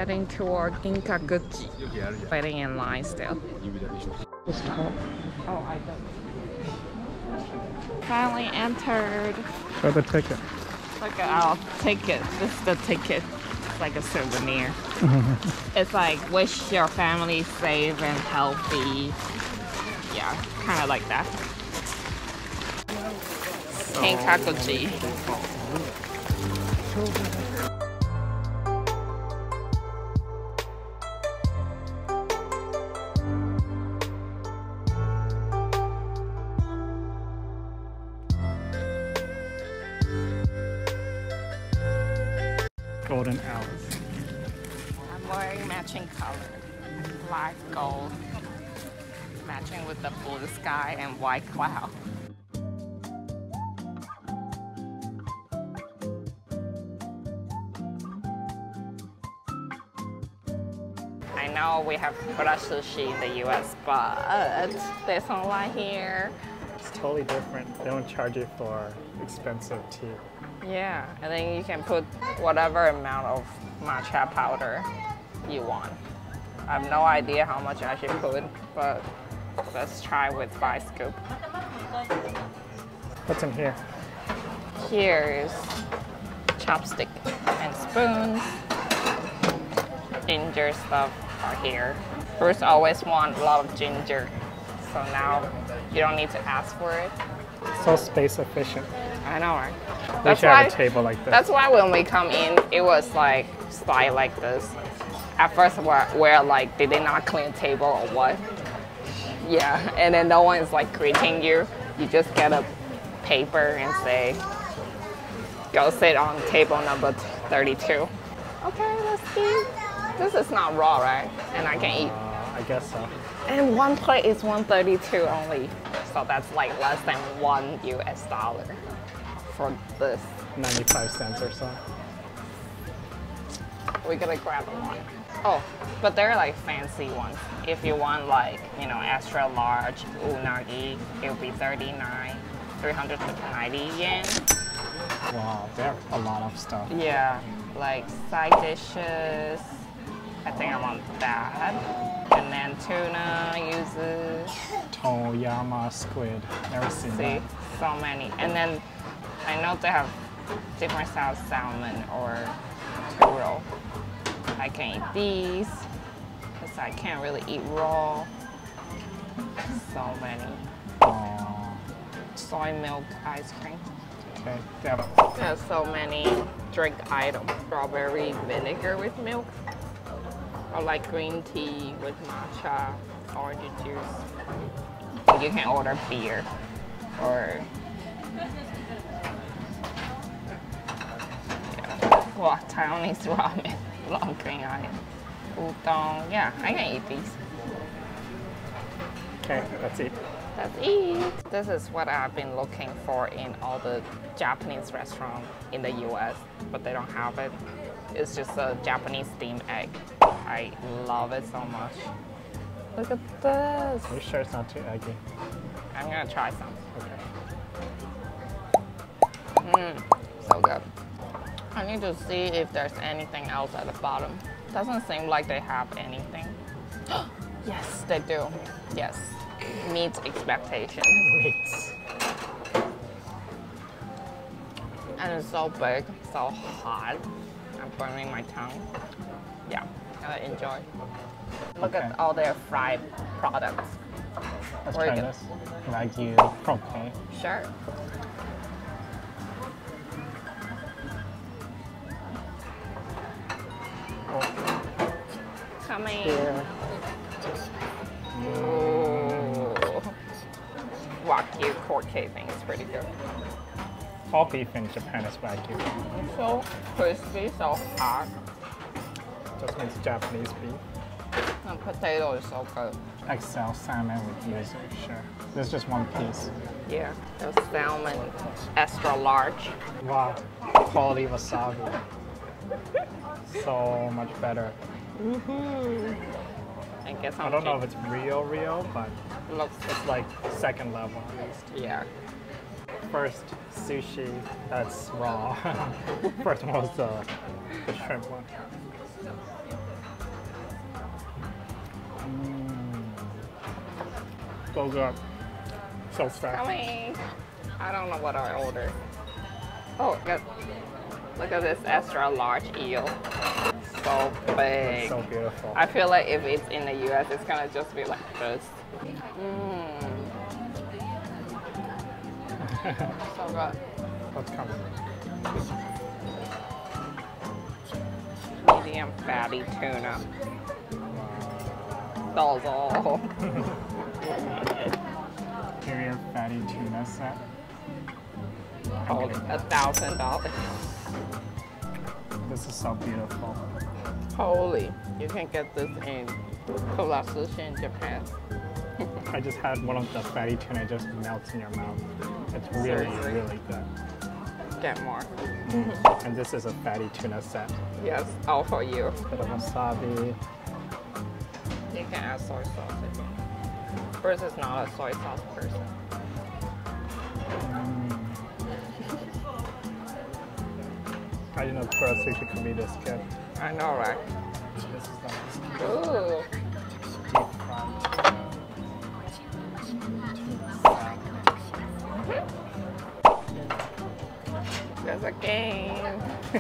heading toward Gingakuji. Waiting in line still. Oh, I don't. Finally entered. Show the ticket. Look at our ticket. This is the ticket. It's like a souvenir. It's like wish your family safe and healthy. Yeah, kind of like that. Gingakuji. Golden hours. I'm wearing matching color. Black, gold. Matching with the blue sky and white cloud. I know we have Kura Sushi in the US, but there's one here. It's totally different. They don't charge you for expensive tea. Yeah, and then you can put whatever amount of matcha powder you want. I have no idea how much I should put, but let's try with 5 scoops. What's in here? Here's chopstick and spoons. Ginger stuff are here. Bruce always wants a lot of ginger, so now you don't need to ask for it. So space efficient. I know, right? We should have a table like this. That's why when we come in, it was like style like this. At first, we're like, did they not clean table or what? Yeah, and then no one is like greeting you. You just get a paper and say, go sit on table number 32. Okay, let's eat. This is not raw, right? And I can eat. I guess so. And one plate is $132 only. So that's like less than $1 US for this. 95 cents or so. We're gonna grab one. Oh, but they're like fancy ones. If you want like, you know, extra large unagi, it'll be 390 yen. Wow, they have a lot of stuff. Yeah, like side dishes. I think I want that. And then tuna, yuzu. Toyama squid. Never seen that. See, so many. And then I know they have different styles of salmon or turo. I can eat these because I can't really eat raw. So many. Aww. Soy milk ice cream. Okay, yeah. There's so many drink items. Strawberry vinegar with milk. Or like green tea with matcha, orange juice. You can order beer or well, Taiwanese ramen, long green onion, udon. Yeah, I can eat these. Okay, let's eat. Let's eat. This is what I've been looking for in all the Japanese restaurants in the US, but they don't have it. It's just a Japanese steamed egg. I love it so much. Look at this. Are you sure it's not too eggy? I'm gonna try some. Okay. So good. I need to see if there's anything else at the bottom. Doesn't seem like they have anything. Yes, they do. Yes. Meets expectation. Meats. And it's so big, so hot. I'm burning my tongue. Yeah, I enjoy. Look at all their fried products. Let's try this. Wagyu propane. Sure. Oh. Coming. Yeah. Ooh. Wagyu pork casing is pretty good. All beef in Japan is Wagyu. It's so crispy, so hot. Just means Japanese beef. The potato is so good. XL salmon with yuzu, sure. This is just one piece. Yeah, the salmon extra large. Wow, quality wasabi. So much better. I guess I don't know if it's real, but looks it's like second level at least. yeah. First sushi that's raw. First one was the shrimp one. goes up so fast. Coming. I don't know what I ordered. Oh, look at this extra large eel. So big. It's so beautiful. I feel like if it's in the US, it's gonna just be like this. So good. What's coming? Medium fatty tuna. Dozo. Carrier fatty tuna set. Oh, $1,000. This is so beautiful. Holy, you can get this in Kura Sushi in Japan. I just had one of the fatty tuna, it just melts in your mouth. It's really, Seriously? really good. Get more. And this is a fatty tuna set. Yes, all for you. Bit of wasabi. You can add soy sauce if you want. Bruce is not a soy sauce person. I didn't know Kura Sushi could be this good. I know, right? This is nice. Ooh. Deep fried tuna salad. There's a game.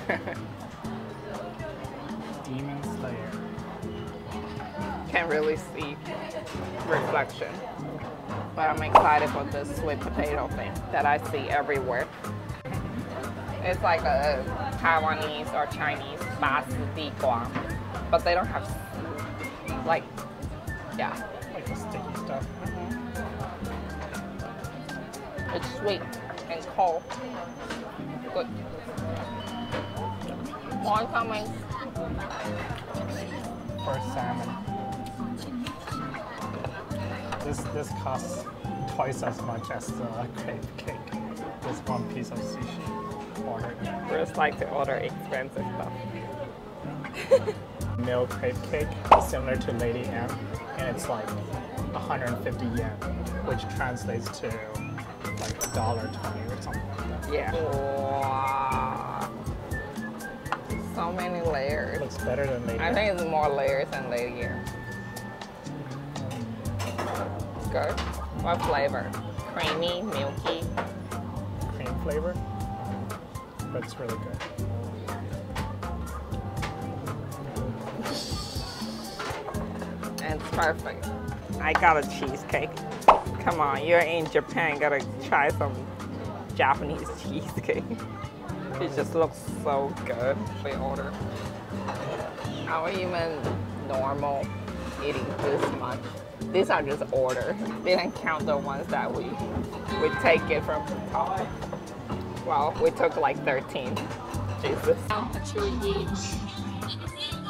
Demon Slayer. Can't really see reflection. But I'm excited for this sweet potato thing that I see everywhere. It's like a Taiwanese or Chinese basdi guam, but they don't have like, yeah. Like the sticky stuff. It's sweet and cold. Good. More coming. For salmon. This costs twice as much as the crepe cake. This one piece of sushi ordered. We just like to order expensive stuff. Milk crepe cake, similar to Lady M, and it's like 150 yen, which translates to like $1.20 or something like that. Yeah. Wow. So many layers. Looks better than Lady I M. think it's more layers than Lady M. Good. What flavor? Creamy, milky. Cream flavor, but it's really good. And it's perfect. I got a cheesecake. Come on, you're in Japan, gotta try some Japanese cheesecake. It just looks so good. We order. How even normal eating this much? These are just order. They didn't count the ones that we take it from the top. Well, we took like 13. Jesus.